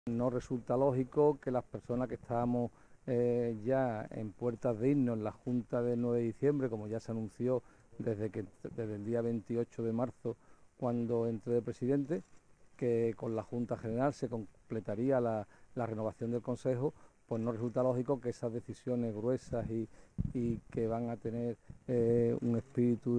No resulta lógico que las personas que estábamos ya en puertas de irnos en la Junta del 9 de diciembre, como ya se anunció desde el día 28 de marzo, cuando entré de presidente, que con la Junta General se completaría la renovación del Consejo, pues no resulta lógico que esas decisiones gruesas y que van a tener un espíritu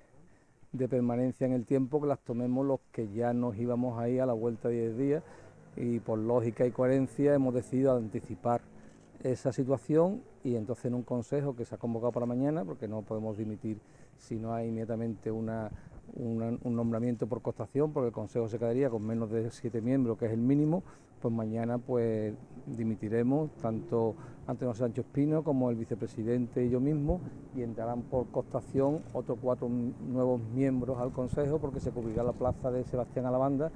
de permanencia en el tiempo, que las tomemos los que ya nos íbamos ahí a la vuelta de 10 días, y por lógica y coherencia hemos decidido anticipar esa situación, y entonces en un consejo que se ha convocado para mañana, porque no podemos dimitir si no hay inmediatamente un nombramiento por cooptación, porque el consejo se quedaría con menos de 7 miembros, que es el mínimo. Pues mañana pues dimitiremos tanto Antonio Sánchez Pino como el vicepresidente y yo mismo, y entrarán por cooptación otros 4 nuevos miembros al consejo, porque se cubrirá la plaza de Sebastián Alabanda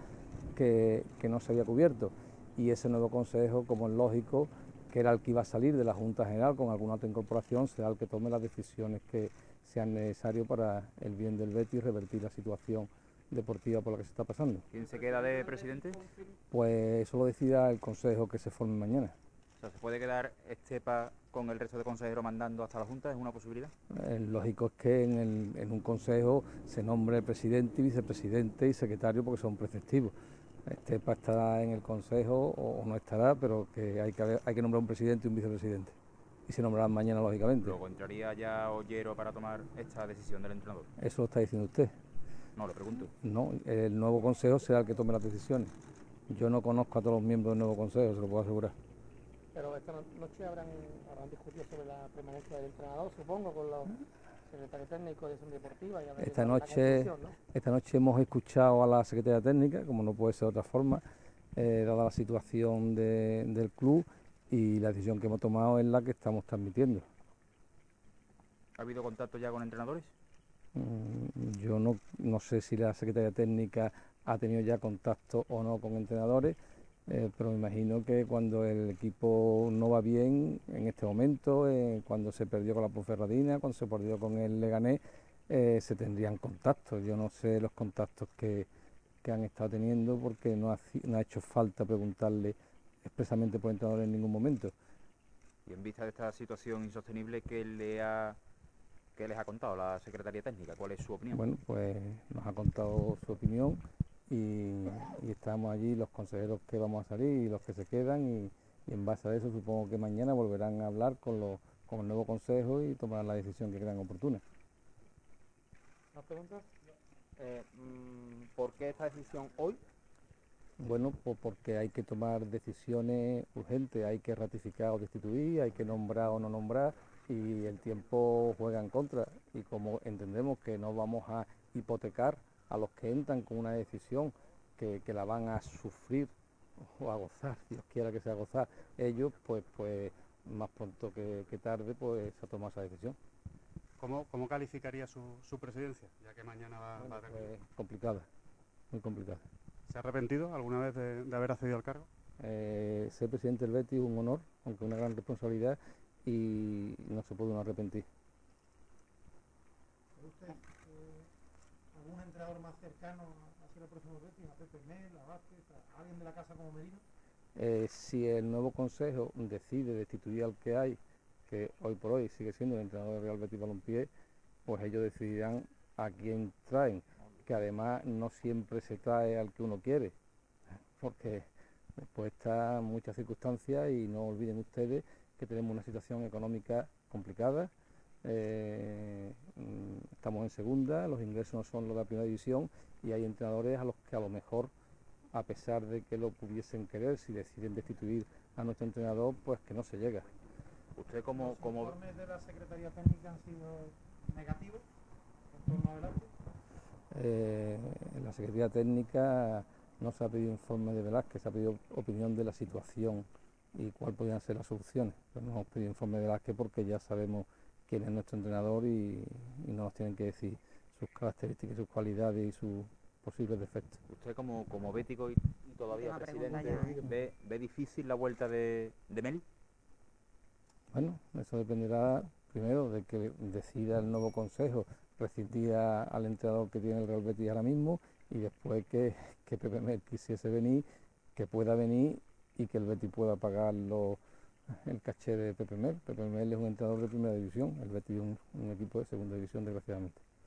que no se había cubierto, y ese nuevo consejo, como es lógico, que era el que iba a salir de la Junta General con alguna otra incorporación, será el que tome las decisiones que sean necesarias para el bien del Betis y revertir la situación deportiva por la que se está pasando. ¿Quién se queda de presidente? Pues eso lo decida el consejo que se forme mañana. O sea, ¿se puede quedar Estepa con el resto de consejeros mandando hasta la Junta? ¿Es una posibilidad? Lógico es que en un consejo se nombre presidente y vicepresidente y secretario, porque son preceptivos. Estepa estará en el consejo o no estará, pero que hay que nombrar un presidente y un vicepresidente. Y se nombrarán mañana, lógicamente. Luego entraría ya Ollero para tomar esta decisión del entrenador. Eso lo está diciendo usted. No, le pregunto. No, el nuevo consejo será el que tome las decisiones. Yo no conozco a todos los miembros del nuevo consejo, se lo puedo asegurar. Pero esta noche habrán discutido sobre la permanencia del entrenador, supongo, con los secretarios técnicos de Acción Deportiva. Y Esta noche hemos escuchado a la secretaria técnica, como no puede ser de otra forma, dada la situación del club, y la decisión que hemos tomado es la que estamos transmitiendo. ¿Ha habido contacto ya con entrenadores? Yo no sé si la secretaria técnica ha tenido ya contacto o no con entrenadores, pero me imagino que cuando el equipo no va bien en este momento, cuando se perdió con la Ponferradina, cuando se perdió con el Leganés, se tendrían contactos. Yo no sé los contactos que han estado teniendo, porque no ha hecho falta preguntarle expresamente por entrenadores en ningún momento. Y en vista de esta situación insostenible, ¿qué les ha contado la Secretaría Técnica? ¿Cuál es su opinión? Bueno, pues nos ha contado su opinión, y estamos allí los consejeros que vamos a salir y los que se quedan, y en base a eso supongo que mañana volverán a hablar con el nuevo consejo y tomarán la decisión que crean oportuna. ¿Más preguntas? ¿Por qué esta decisión hoy? Bueno, pues porque hay que tomar decisiones urgentes, hay que ratificar o destituir, hay que nombrar o no nombrar, y el tiempo juega en contra, y como entendemos que no vamos a hipotecar a los que entran con una decisión que la van a sufrir o a gozar, Dios quiera que sea gozar ellos, pues más pronto que tarde pues se ha tomado esa decisión. ¿Cómo calificaría su presidencia, ya que mañana va a tener? Pues complicada, muy complicada. ¿Se ha arrepentido alguna vez de haber accedido al cargo? Ser presidente del Betis es un honor, aunque una gran responsabilidad, y no se puede uno arrepentir. ¿Usted algún entrenador más cercano a ser el próximo Betis, a Pepe Mel, a Vázquez, a alguien de la casa como Merino? Si el nuevo consejo decide destituir al que hay, que hoy por hoy sigue siendo el entrenador del Real Betis Balompié, pues ellos decidirán a quién traen, que además no siempre se trae al que uno quiere, porque después están muchas circunstancias, y no olviden ustedes que tenemos una situación económica complicada, estamos en segunda, los ingresos no son los de la primera división, y hay entrenadores a los que a lo mejor, a pesar de que lo pudiesen querer, si deciden destituir a nuestro entrenador, pues que no se llega. ¿Usted ¿Los informes de la Secretaría Técnica han sido negativos en torno a Velázquez? En la Secretaría Técnica no se ha pedido informe de Velázquez, se ha pedido opinión de la situación y cuál podrían ser las soluciones. Pero no hemos pedido informe de Velázquez porque ya sabemos quién es nuestro entrenador, y no nos tienen que decir sus características, sus cualidades y sus posibles defectos. ¿Usted como bético y todavía presidente ve difícil la vuelta de Mel? Bueno, eso dependerá primero de que decida el nuevo consejo rescindir al entrenador que tiene el Real Betis ahora mismo, y después que Pepe Mel quisiese venir, que pueda venir, y que el Betis pueda pagar el caché de Pepe Mel. Pepe Mel es un entrenador de primera división, el Betis es un equipo de segunda división, desgraciadamente.